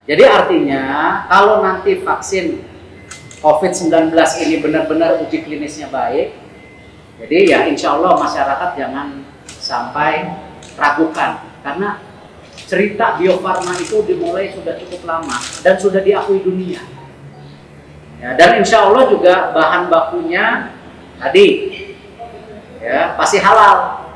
Jadi artinya kalau nanti vaksin COVID-19 ini benar-benar uji klinisnya baik, jadi ya insya Allah masyarakat jangan sampai ragukan, karena cerita Bio Farma itu dimulai sudah cukup lama dan sudah diakui dunia. Ya, dan insya Allah juga bahan bakunya tadi ya pasti halal.